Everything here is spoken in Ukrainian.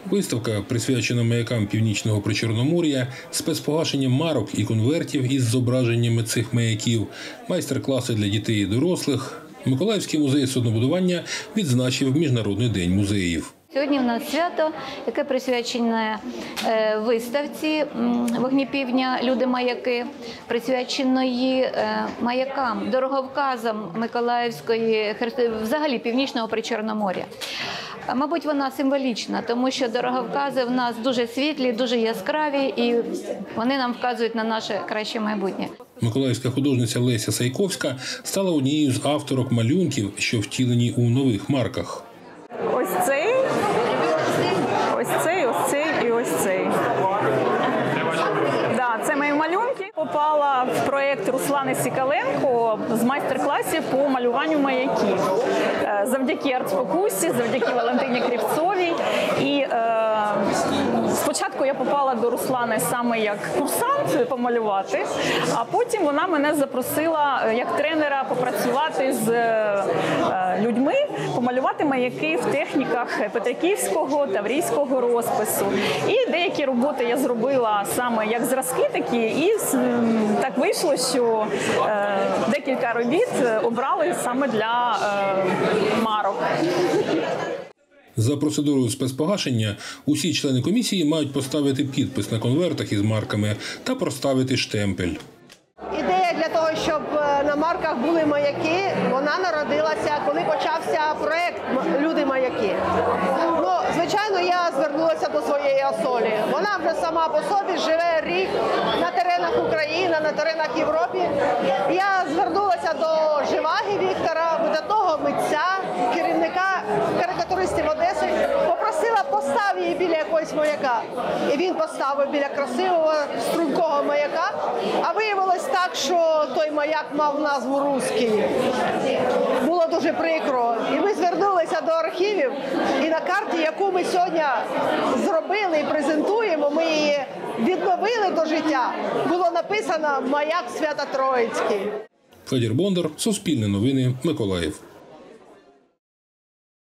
Виставка, присвячена маякам Північного Причорномор'я, спецпогашенням марок і конвертів із зображеннями цих маяків, майстер-класи для дітей і дорослих. Миколаївський музей суднобудування відзначив Міжнародний день музеїв. Сьогодні в нас свято, яке присвячене виставці «Вогні півдня. Люди-маяки», присвяченої маякам, дороговказам Миколаївської, взагалі Північного Причорномор'я. Мабуть, вона символічна, тому що дороговкази в нас дуже світлі, дуже яскраві, і вони нам вказують на наше краще майбутнє. Миколаївська художниця Леся Сайковська стала однією з авторок малюнків, що втілені у нових марках. Ось цей, ось цей, ось цей і ось цей. Це мої малюнки. Попала в проєкт Руслани Сікаленко з майстер-класів по малюванню маяків. Завдяки артфокусі, завдяки Валентині Кривцовій. І спочатку я попала до Руслани саме як курсант помалювати, а потім вона мене запросила як тренера попрацювати з людьми, помалювати маяки в техніках петриківського, таврійського розпису. І деякі роботи я зробила саме як зразки такі, і так вийшло, що декілька робіт обрали саме для марок. За процедурою спецпогашення усі члени комісії мають поставити підпис на конвертах із марками та проставити штемпель. Ідея для того, щоб на марках були маяки, вона народилася, коли почався проєкт «Люди-маяки». Звичайно, я звернулася до своєї Осолі. Вона вже сама по собі живе рік на теренах України, на теренах Європи. Я звернулася до Живаги Віктора, видатного митця, керівника карикатуристів Одеси, попросила постав її біля якогось маяка. І він поставив біля красивого стрункого маяка, а виявилось так, що той маяк мав назву «Руський». Було дуже прикро. І ми звернулися до архівів, і на карті, яку ми сьогодні зробили і презентуємо, ми її відновили до життя, було написано «Маяк Свято-Троїцький». Федір Бондар, Суспільне новини, Миколаїв.